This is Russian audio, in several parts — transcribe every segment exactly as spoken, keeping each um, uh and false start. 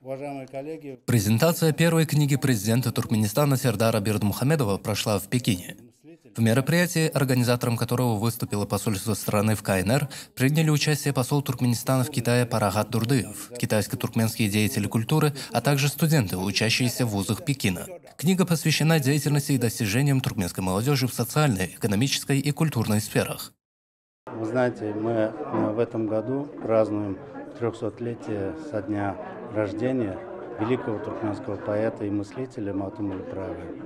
Уважаемые коллеги, Презентация первой книги президента Туркменистана Сердара Бердмухамедова прошла в Пекине. В мероприятии, организатором которого выступило посольство страны в КНР, приняли участие посол Туркменистана в Китае Парагат Дурдыев, китайско-туркменские деятели культуры, а также студенты, учащиеся в вузах Пекина. Книга посвящена деятельности и достижениям туркменской молодежи в социальной, экономической и культурной сферах. вы знаете, мы в этом году празднуем трехсотлетие со дня рождения великого туркменского поэта и мыслителя Матум Аль-Прави.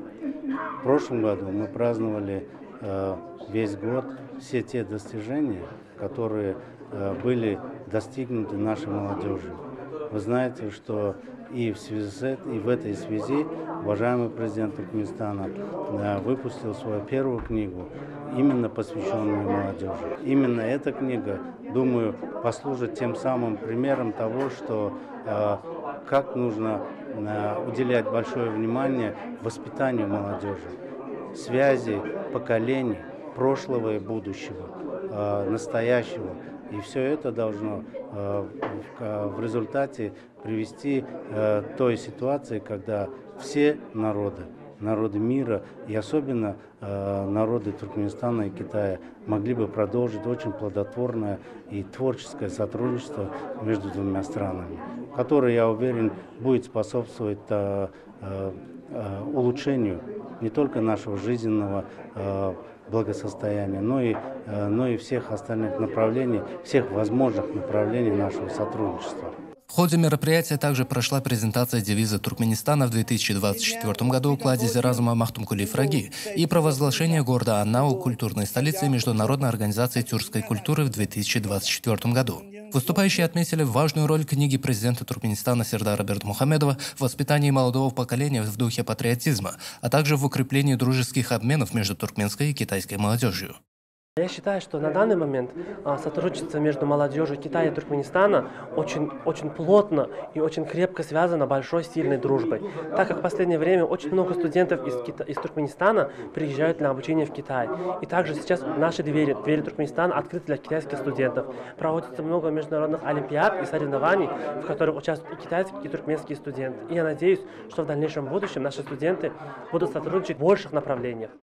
В прошлом году мы праздновали э, весь год все те достижения, которые э, были достигнуты нашей молодежью. Вы знаете, что и в, связи с этой, и в этой связи уважаемый президент Туркменистана э, выпустил свою первую книгу, именно посвященную молодежи. Именно эта книга, думаю, послужит тем самым примером того, что э, как нужно э, уделять большое внимание воспитанию молодежи, связи поколений, прошлого и будущего, э, настоящего. И все это должно э, в, в результате привести э, к той ситуации, когда все народы, народы мира и особенно э, народы Туркменистана и Китая могли бы продолжить очень плодотворное и творческое сотрудничество между двумя странами, которое, я уверен, будет способствовать э, э, улучшению не только нашего жизненного э, благосостояния, но и, э, но и всех остальных направлений, всех возможных направлений нашего сотрудничества. В ходе мероприятия также прошла презентация девиза Туркменистана в две тысячи двадцать четвёртом году «Кладези разума Махтумкули Фраги» и провозглашение города Аннау культурной столицей Международной организации тюркской культуры в две тысячи двадцать четвёртом году. Выступающие отметили важную роль книги президента Туркменистана Сердара Бердмухамедова в воспитании молодого поколения в духе патриотизма, а также в укреплении дружеских обменов между туркменской и китайской молодежью. Я считаю, что на данный момент а, сотрудничество между молодежью Китая и Туркменистана очень, очень плотно и очень крепко связано большой сильной дружбой, так как в последнее время очень много студентов из, Кита... из Туркменистана приезжают на обучение в Китай. И также сейчас наши двери, двери Туркменистана открыты для китайских студентов. Проводится много международных олимпиад и соревнований, в которых участвуют и китайские, и туркменские студенты. И я надеюсь, что в дальнейшем будущем наши студенты будут сотрудничать в больших направлениях.